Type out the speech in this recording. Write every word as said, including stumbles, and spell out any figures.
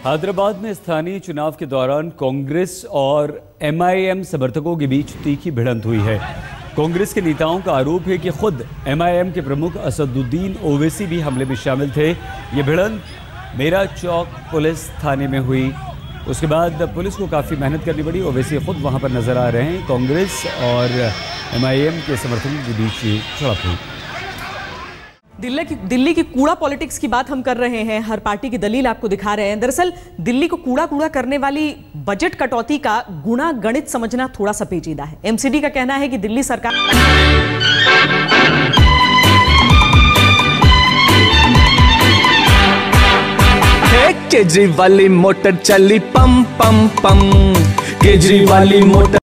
हैदराबाद में स्थानीय चुनाव के दौरान कांग्रेस और एमआईएम समर्थकों के बीच तीखी भिड़ंत हुई है। कांग्रेस के नेताओं का आरोप है कि खुद एमआईएम के प्रमुख असदुद्दीन ओवैसी भी हमले में शामिल थे। ये भिड़ंत मेरा चौक पुलिस थाने में हुई। उसके बाद पुलिस को काफ़ी मेहनत करनी पड़ी। ओवैसी खुद वहां पर नजर आ रहे हैं। कांग्रेस और एमआईएम के समर्थकों के बीच झड़प हुई। दिल्ली की दिल्ली की कूड़ा पॉलिटिक्स की बात हम कर रहे हैं। हर पार्टी की दलील आपको दिखा रहे हैं। दरअसल दिल्ली को कूड़ा कूड़ा करने वाली बजट कटौती का गुणा गणित समझना थोड़ा सा पेचीदा है। एमसीडी का कहना है कि दिल्ली सरकार केजरीवाल मोटर चली पम पम पम, केजरीवाल मोटर